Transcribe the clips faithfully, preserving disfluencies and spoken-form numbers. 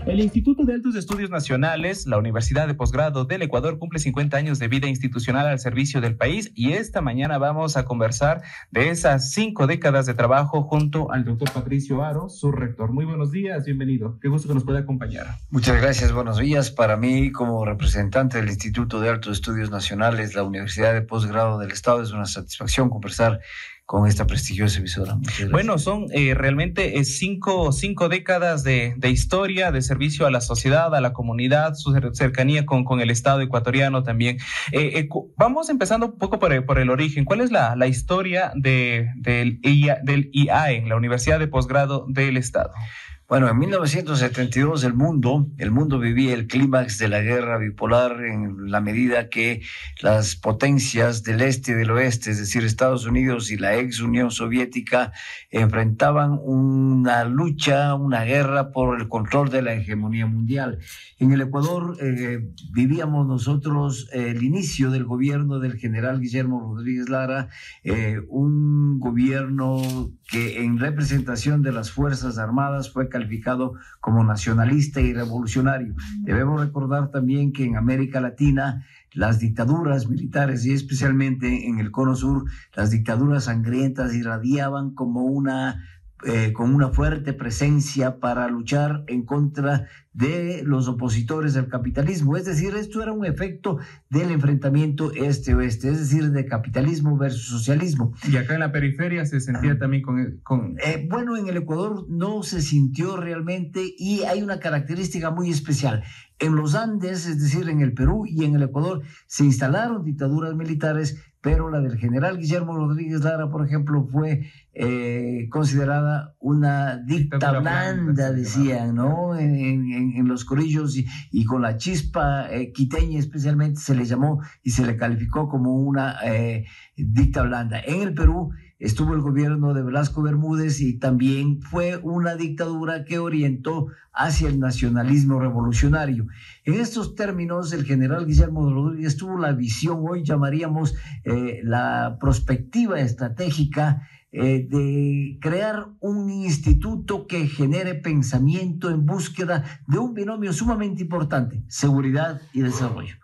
El Instituto de Altos Estudios Nacionales, la Universidad de Posgrado del Ecuador, cumple cincuenta años de vida institucional al servicio del país y esta mañana vamos a conversar de esas cinco décadas de trabajo junto al doctor Patricio Haro, su rector. Muy buenos días, bienvenido. Qué gusto que nos pueda acompañar. Muchas gracias, buenos días. Para mí, como representante del Instituto de Altos Estudios Nacionales, la Universidad de Posgrado del Estado, es una satisfacción conversar con esta prestigiosa emisora. Bueno, son eh, realmente eh, cinco, cinco décadas de, de historia, de servicio a la sociedad, a la comunidad, su cercanía con, con el Estado ecuatoriano también. Eh, eh, vamos empezando un poco por el, por el origen. ¿Cuál es la, la historia de, del, I A, del I A E, la Universidad de Posgrado del Estado? Bueno, en mil novecientos setenta y dos el mundo, el mundo vivía el clímax de la guerra bipolar en la medida que las potencias del este y del oeste, es decir, Estados Unidos y la ex Unión Soviética, enfrentaban una lucha, una guerra por el control de la hegemonía mundial. En el Ecuador eh, vivíamos nosotros eh, el inicio del gobierno del general Guillermo Rodríguez Lara, eh, un gobierno que en representación de las Fuerzas Armadas fue calificado como nacionalista y revolucionario. Debemos recordar también que en América Latina las dictaduras militares y especialmente en el Cono Sur, las dictaduras sangrientas irradiaban como una Eh, con una fuerte presencia para luchar en contra de los opositores del capitalismo. Es decir, esto era un efecto del enfrentamiento este-oeste, es decir, de capitalismo versus socialismo. Y acá en la periferia se sentía ah. también con... con... Eh, bueno, en el Ecuador no se sintió realmente y hay una característica muy especial. En los Andes, es decir, en el Perú y en el Ecuador, se instalaron dictaduras militares, pero la del general Guillermo Rodríguez Lara, por ejemplo, fue eh, considerada una dicta blanda, decían, ¿no? En, en, en los corillos y, y con la chispa eh, quiteña especialmente se le llamó y se le calificó como una eh, dicta blanda. En el Perú estuvo el gobierno de Velasco Bermúdez y también fue una dictadura que orientó hacia el nacionalismo revolucionario. En estos términos, el general Guillermo Rodríguez tuvo la visión, hoy llamaríamos eh, la perspectiva estratégica eh, de crear un instituto que genere pensamiento en búsqueda de un binomio sumamente importante, seguridad y desarrollo.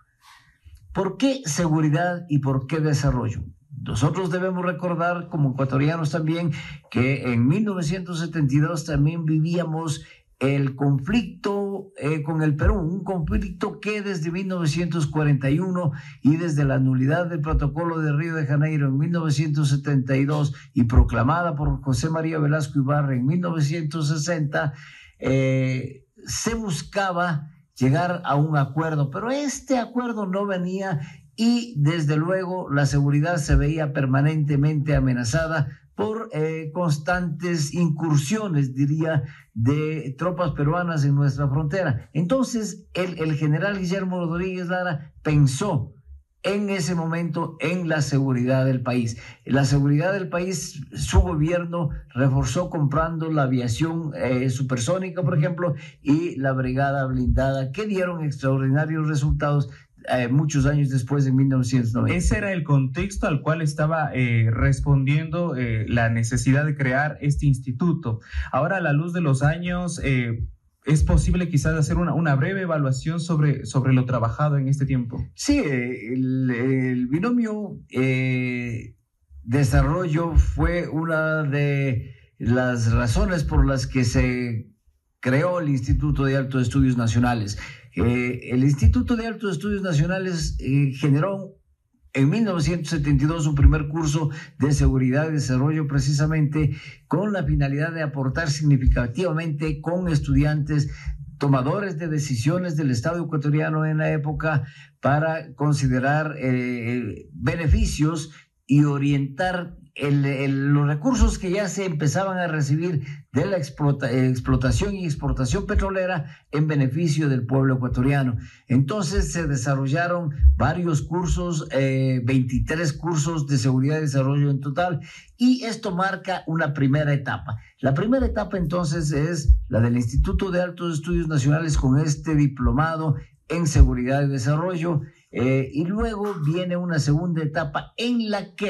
¿Por qué seguridad y por qué desarrollo? Nosotros debemos recordar, como ecuatorianos también, que en mil novecientos setenta y dos también vivíamos el conflicto eh, con el Perú, un conflicto que desde mil novecientos cuarenta y uno y desde la nulidad del protocolo de Río de Janeiro en mil novecientos setenta y dos y proclamada por José María Velasco Ibarra en mil novecientos sesenta, eh, se buscaba llegar a un acuerdo, pero este acuerdo no venía y desde luego la seguridad se veía permanentemente amenazada por eh, constantes incursiones, diría, de tropas peruanas en nuestra frontera. Entonces, el, el general Guillermo Rodríguez Lara pensó en ese momento en la seguridad del país. La seguridad del país, su gobierno reforzó comprando la aviación eh, supersónica, por ejemplo, y la brigada blindada, que dieron extraordinarios resultados Eh, muchos años después, de mil novecientos noventa. Ese era el contexto al cual estaba eh, respondiendo eh, la necesidad de crear este instituto. Ahora, a la luz de los años, eh, ¿es posible quizás hacer una, una breve evaluación sobre, sobre lo trabajado en este tiempo? Sí, el, el binomio eh, desarrollo fue una de las razones por las que se creó el Instituto de Altos Estudios Nacionales. Eh, el Instituto de Altos Estudios Nacionales eh, generó en mil novecientos setenta y dos un primer curso de seguridad y desarrollo precisamente con la finalidad de aportar significativamente con estudiantes tomadores de decisiones del Estado ecuatoriano en la época para considerar eh, beneficios y orientar el, el, los recursos que ya se empezaban a recibir de la explota, explotación y exportación petrolera en beneficio del pueblo ecuatoriano. Entonces se desarrollaron varios cursos, eh, veintitrés cursos de seguridad y desarrollo en total, y esto marca una primera etapa. La primera etapa entonces es la del Instituto de Altos Estudios Nacionales con este diplomado en seguridad y desarrollo, eh, y luego viene una segunda etapa en la que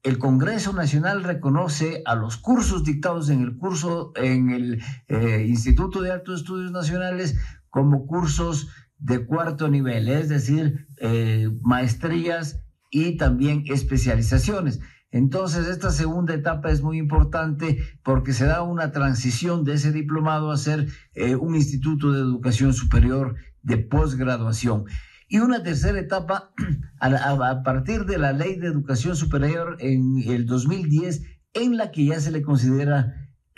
el Congreso Nacional reconoce a los cursos dictados en el curso en el eh, Instituto de Altos Estudios Nacionales como cursos de cuarto nivel, es decir, eh, maestrías y también especializaciones. Entonces, esta segunda etapa es muy importante porque se da una transición de ese diplomado a ser eh, un instituto de educación superior de posgraduación. Y una tercera etapa, a, a, a partir de la Ley de Educación Superior en el dos mil diez, en la que ya se le considera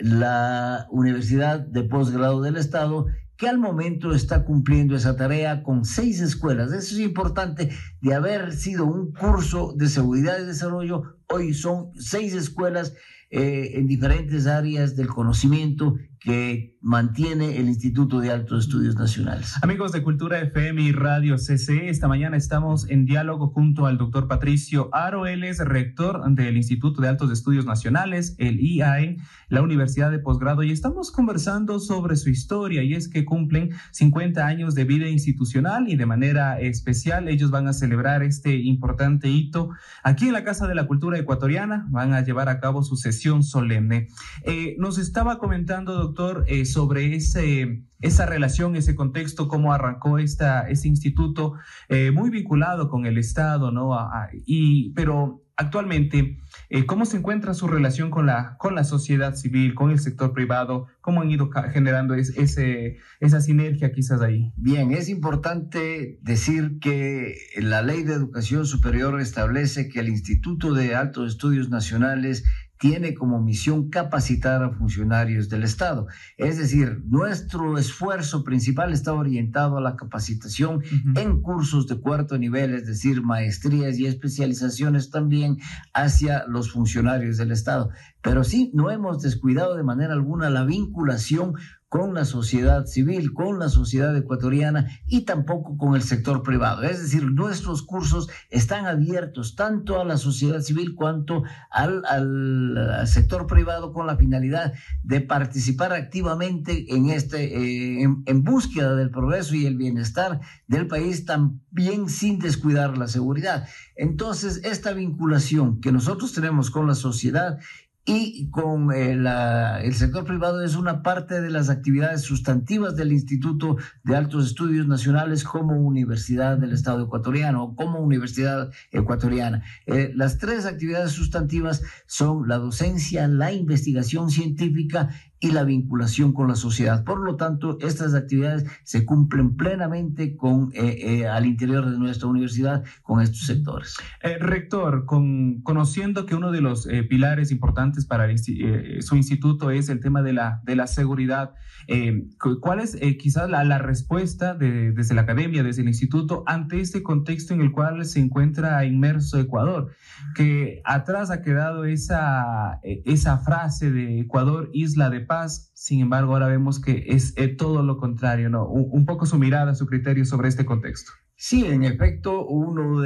la Universidad de Posgrado del Estado, que al momento está cumpliendo esa tarea con seis escuelas. Eso es importante, de haber sido un curso de seguridad y desarrollo, hoy son seis escuelas eh, en diferentes áreas del conocimiento que mantiene el Instituto de Altos Estudios Nacionales. Amigos de Cultura F M y Radio C C, esta mañana estamos en diálogo junto al doctor Patricio Haro. Él es rector del Instituto de Altos Estudios Nacionales, el I A E, la Universidad de Posgrado, y estamos conversando sobre su historia, y es que cumplen cincuenta años de vida institucional y de manera especial ellos van a celebrar este importante hito aquí en la Casa de la Cultura Ecuatoriana. Van a llevar a cabo su sesión solemne. Eh, nos estaba comentando, doctor, Doctor, eh, sobre ese, esa relación, ese contexto, cómo arrancó esta, este instituto eh, muy vinculado con el Estado, ¿no? A, a, y, pero actualmente, eh, ¿cómo se encuentra su relación con la, con la sociedad civil, con el sector privado? ¿Cómo han ido generando es, ese, esa sinergia quizás ahí? Bien, es importante decir que la Ley de Educación Superior establece que el Instituto de Altos Estudios Nacionales tiene como misión capacitar a funcionarios del Estado. Es decir, nuestro esfuerzo principal está orientado a la capacitación uh-huh. en cursos de cuarto nivel, es decir, maestrías y especializaciones también hacia los funcionarios del Estado. Pero sí, no hemos descuidado de manera alguna la vinculación con la sociedad civil, con la sociedad ecuatoriana y tampoco con el sector privado. Es decir, nuestros cursos están abiertos tanto a la sociedad civil cuanto al, al, al sector privado, con la finalidad de participar activamente en, este, eh, en, en búsqueda del progreso y el bienestar del país, también sin descuidar la seguridad. Entonces, esta vinculación que nosotros tenemos con la sociedad y con eh, la, el sector privado es una parte de las actividades sustantivas del Instituto de Altos Estudios Nacionales como Universidad del Estado Ecuatoriano o como Universidad Ecuatoriana. Eh, las tres actividades sustantivas son la docencia, la investigación científica y la vinculación con la sociedad. Por lo tanto, estas actividades se cumplen plenamente con, eh, eh, al interior de nuestra universidad con estos sectores. Eh, rector, con, conociendo que uno de los eh, pilares importantes para el, eh, su instituto es el tema de la, de la seguridad, eh, ¿cuál es eh, quizás la, la respuesta de, desde la academia, desde el instituto, ante este contexto en el cual se encuentra inmerso Ecuador? Que atrás ha quedado esa, esa frase de Ecuador, isla de paz. Sin embargo, ahora vemos que es, es todo lo contrario, ¿no? Un, un poco su mirada, su criterio sobre este contexto. Sí, en efecto, uno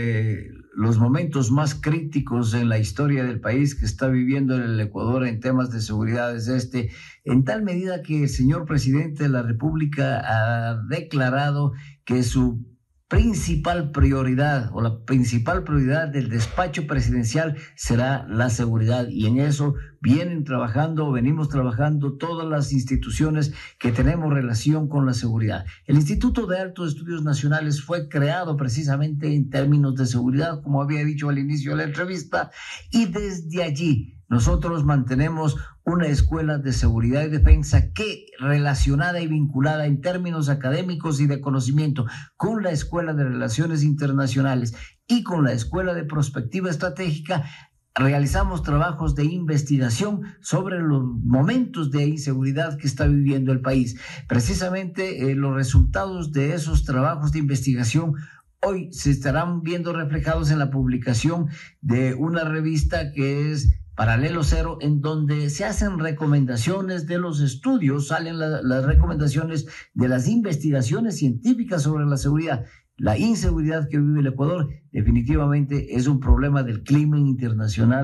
de los momentos más críticos en la historia del país que está viviendo el Ecuador en temas de seguridad es este, en tal medida que el señor presidente de la República ha declarado que su principal prioridad o la principal prioridad del despacho presidencial será la seguridad, y en eso vienen trabajando, venimos trabajando todas las instituciones que tenemos relación con la seguridad. El Instituto de Altos Estudios Nacionales fue creado precisamente en términos de seguridad, como había dicho al inicio de la entrevista, y desde allí nosotros mantenemos una escuela de seguridad y defensa que, relacionada y vinculada en términos académicos y de conocimiento con la Escuela de Relaciones Internacionales y con la Escuela de Prospectiva Estratégica, realizamos trabajos de investigación sobre los momentos de inseguridad que está viviendo el país. Precisamente eh, los resultados de esos trabajos de investigación hoy se estarán viendo reflejados en la publicación de una revista que es Paralelo Cero, en donde se hacen recomendaciones de los estudios, salen la, las recomendaciones de las investigaciones científicas sobre la seguridad. La inseguridad que vive el Ecuador definitivamente es un problema del clima internacional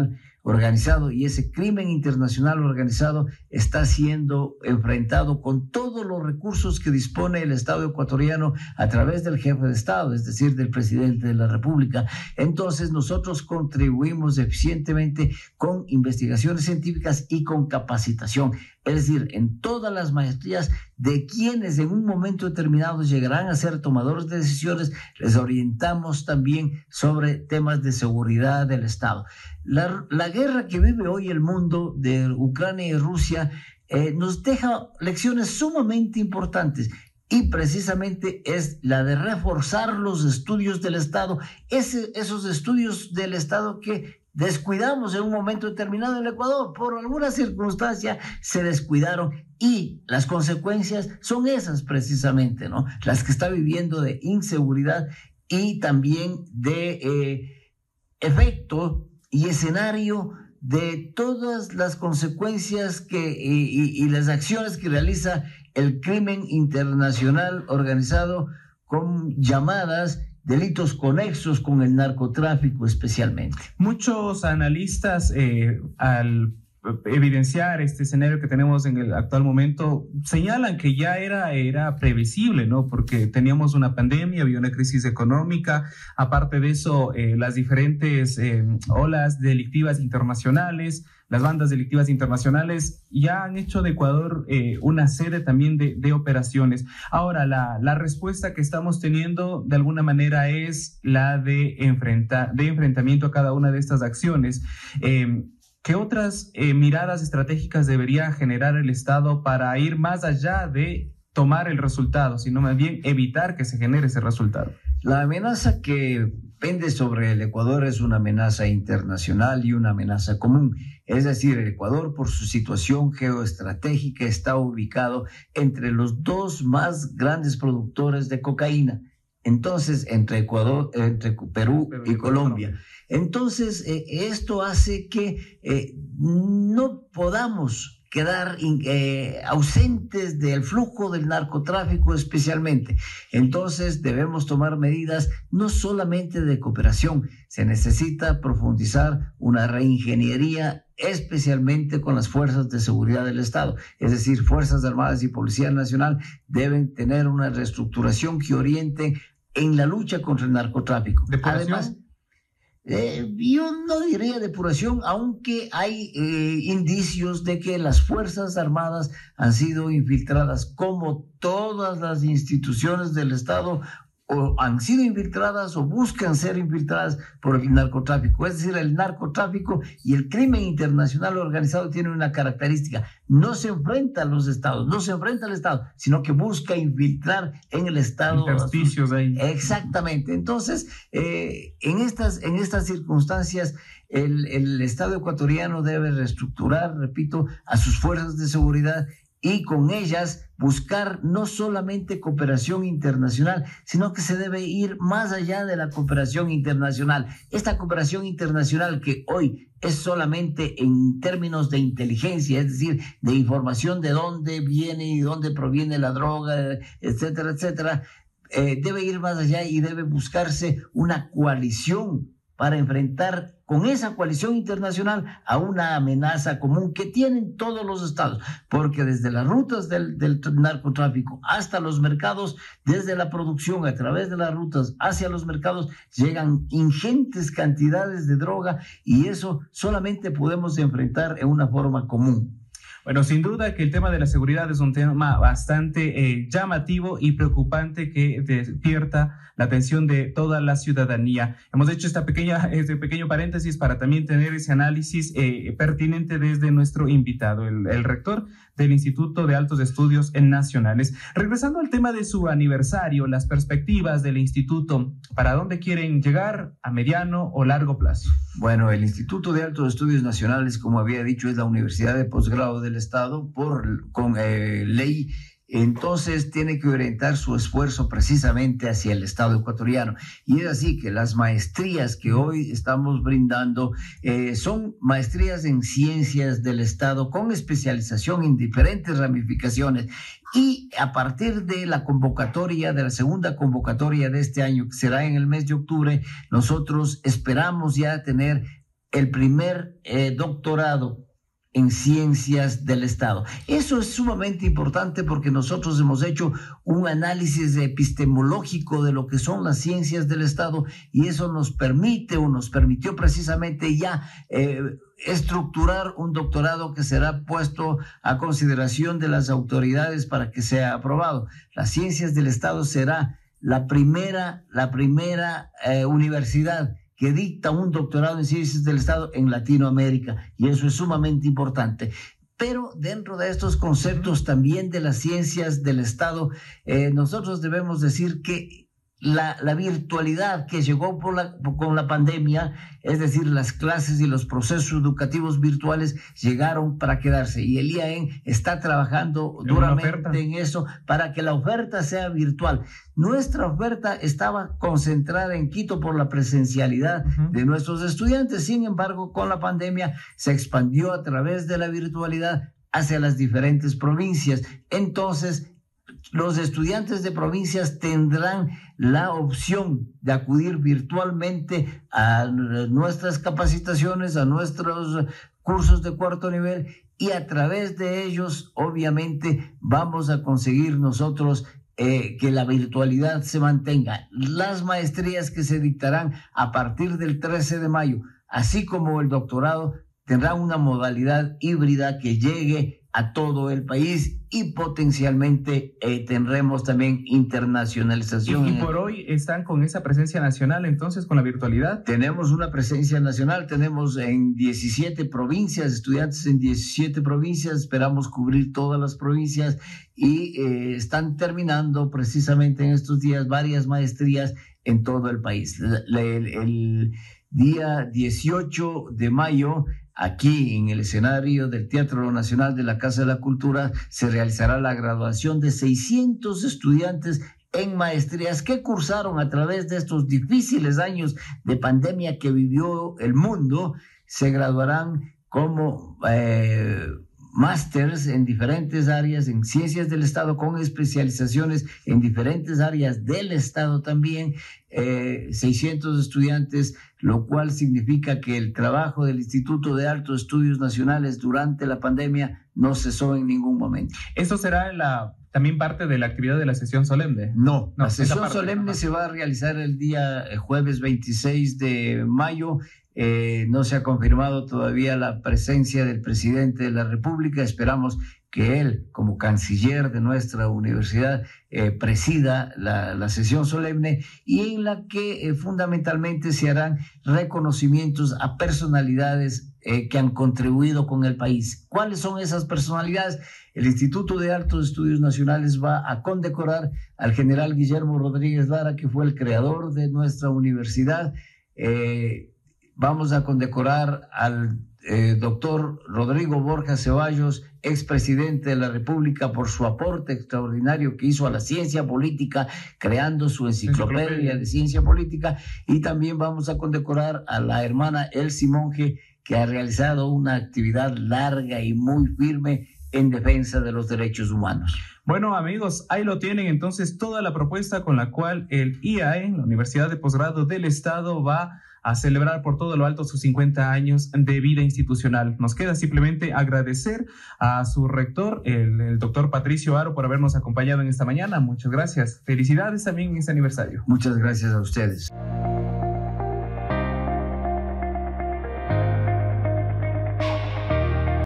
organizado, y ese crimen internacional organizado está siendo enfrentado con todos los recursos que dispone el Estado ecuatoriano a través del jefe de Estado, es decir, del presidente de la República. Entonces nosotros contribuimos eficientemente con investigaciones científicas y con capacitación, es decir, en todas las maestrías de quienes en un momento determinado llegarán a ser tomadores de decisiones, les orientamos también sobre temas de seguridad del Estado. La, la guerra que vive hoy el mundo de Ucrania y Rusia eh, nos deja lecciones sumamente importantes, y precisamente es la de reforzar los estudios del Estado, ese, esos estudios del Estado que descuidamos en un momento determinado en el Ecuador. Por alguna circunstancia se descuidaron, y las consecuencias son esas precisamente, ¿no? Las que está viviendo de inseguridad y también de eh, efecto y escenario de todas las consecuencias que, y, y, y las acciones que realiza el crimen internacional organizado, con llamadas delitos conexos con el narcotráfico especialmente. Muchos analistas eh, al evidenciar este escenario que tenemos en el actual momento señalan que ya era, era previsible, ¿no? Porque teníamos una pandemia, había una crisis económica, aparte de eso, eh, las diferentes eh, olas delictivas internacionales, las bandas delictivas internacionales ya han hecho de Ecuador eh, una sede también de, de operaciones. Ahora, la, la respuesta que estamos teniendo de alguna manera es la de, enfrentar, de enfrentamiento a cada una de estas acciones. Eh, ¿Qué otras eh, miradas estratégicas debería generar el Estado para ir más allá de tomar el resultado, sino más bien evitar que se genere ese resultado? La amenaza que pende sobre el Ecuador es una amenaza internacional y una amenaza común. Es decir, el Ecuador, por su situación geoestratégica, está ubicado entre los dos más grandes productores de cocaína. Entonces, entre Ecuador, entre Perú y Colombia. Entonces, eh, esto hace que eh, no podamos quedar eh, ausentes del flujo del narcotráfico especialmente. Entonces debemos tomar medidas no solamente de cooperación, se necesita profundizar una reingeniería especialmente con las fuerzas de seguridad del Estado, es decir, Fuerzas Armadas y Policía Nacional deben tener una reestructuración que oriente en la lucha contra el narcotráfico. Además, Eh, yo no diría depuración, aunque hay eh, indicios de que las Fuerzas Armadas han sido infiltradas, como todas las instituciones del Estado, o han sido infiltradas o buscan ser infiltradas por el narcotráfico. Es decir, el narcotráfico y el crimen internacional organizado tienen una característica: no se enfrenta a los estados, no se enfrenta al Estado, sino que busca infiltrar en el Estado. Intersticios ahí. Exactamente. Entonces, eh, en, estas, en estas circunstancias, el, el Estado ecuatoriano debe reestructurar, repito, a sus fuerzas de seguridad, y con ellas buscar no solamente cooperación internacional, sino que se debe ir más allá de la cooperación internacional. Esta cooperación internacional que hoy es solamente en términos de inteligencia, es decir, de información de dónde viene y dónde proviene la droga, etcétera, etcétera, eh, debe ir más allá y debe buscarse una coalición para enfrentar con esa coalición internacional a una amenaza común que tienen todos los estados, porque desde las rutas del, del narcotráfico hasta los mercados, desde la producción a través de las rutas hacia los mercados, llegan ingentes cantidades de droga, y eso solamente podemos enfrentar en una forma común. Bueno, sin duda que el tema de la seguridad es un tema bastante eh, llamativo y preocupante que despierta la atención de toda la ciudadanía. Hemos hecho esta pequeña, este pequeño paréntesis para también tener ese análisis eh, pertinente desde nuestro invitado, el, el rector del Instituto de Altos Estudios Nacionales. Regresando al tema de su aniversario, las perspectivas del instituto, ¿para dónde quieren llegar a mediano o largo plazo? Bueno, el Instituto de Altos Estudios Nacionales, como había dicho, es la universidad de posgrado del Estado por con eh, ley. Entonces tiene que orientar su esfuerzo precisamente hacia el Estado ecuatoriano. Y es así que las maestrías que hoy estamos brindando eh, son maestrías en ciencias del Estado con especialización en diferentes ramificaciones. Y a partir de la convocatoria, de la segunda convocatoria de este año, que será en el mes de octubre, nosotros esperamos ya tener el primer eh, doctorado en ciencias del Estado. Eso es sumamente importante porque nosotros hemos hecho un análisis epistemológico de lo que son las ciencias del Estado y eso nos permite o nos permitió precisamente ya eh, estructurar un doctorado que será puesto a consideración de las autoridades para que sea aprobado. Las ciencias del Estado será la primera, la primera eh, universidad que dicta un doctorado en ciencias del Estado en Latinoamérica, y eso es sumamente importante. Pero dentro de estos conceptos también de las ciencias del Estado, eh, nosotros debemos decir que la, la virtualidad que llegó por la, con la pandemia, es decir, las clases y los procesos educativos virtuales llegaron para quedarse, y el I A E N está trabajando duramente en eso para que la oferta sea virtual. Nuestra oferta estaba concentrada en Quito por la presencialidad uh-huh. de nuestros estudiantes. Sin embargo, con la pandemia se expandió a través de la virtualidad hacia las diferentes provincias. Entonces, los estudiantes de provincias tendrán la opción de acudir virtualmente a nuestras capacitaciones, a nuestros cursos de cuarto nivel, y a través de ellos, obviamente, vamos a conseguir nosotros Eh, que la virtualidad se mantenga. Las maestrías que se dictarán a partir del trece de mayo, así como el doctorado, tendrán una modalidad híbrida que llegue a todo el país y potencialmente eh, tendremos también internacionalización. Y, y por hoy están con esa presencia nacional, entonces, con la virtualidad. Tenemos una presencia nacional, tenemos en diecisiete provincias, estudiantes en diecisiete provincias, esperamos cubrir todas las provincias y eh, están terminando precisamente en estos días varias maestrías en todo el país. El, el, el día dieciocho de mayo, aquí en el escenario del Teatro Nacional de la Casa de la Cultura, se realizará la graduación de seiscientos estudiantes en maestrías que cursaron a través de estos difíciles años de pandemia que vivió el mundo. Se graduarán como eh, másters en diferentes áreas, en ciencias del Estado, con especializaciones en diferentes áreas del Estado también, eh, seiscientos estudiantes, lo cual significa que el trabajo del Instituto de Altos Estudios Nacionales durante la pandemia no cesó en ningún momento. ¿Eso será la, también parte de la actividad de la sesión solemne? No, no la sesión parte, solemne no. se va a realizar el día jueves veintiséis de mayo. Eh, no se ha confirmado todavía la presencia del presidente de la República. Esperamos que él, como canciller de nuestra universidad, eh, presida la, la sesión solemne, y en la que eh, fundamentalmente se harán reconocimientos a personalidades eh, que han contribuido con el país. ¿Cuáles son esas personalidades? El Instituto de Altos Estudios Nacionales va a condecorar al general Guillermo Rodríguez Lara, que fue el creador de nuestra universidad. Eh, Vamos a condecorar al eh, doctor Rodrigo Borja Ceballos, expresidente de la República, por su aporte extraordinario que hizo a la ciencia política, creando su enciclopedia, enciclopedia. de ciencia política. Y también vamos a condecorar a la hermana Elsie Monge, que ha realizado una actividad larga y muy firme en defensa de los derechos humanos. Bueno, amigos, ahí lo tienen entonces toda la propuesta con la cual el I A E N, la Universidad de Posgrado del Estado, va a celebrar por todo lo alto sus cincuenta años de vida institucional. Nos queda simplemente agradecer a su rector, el, el doctor Patricio Haro, por habernos acompañado en esta mañana. Muchas gracias. Felicidades también en este aniversario. Muchas gracias a ustedes.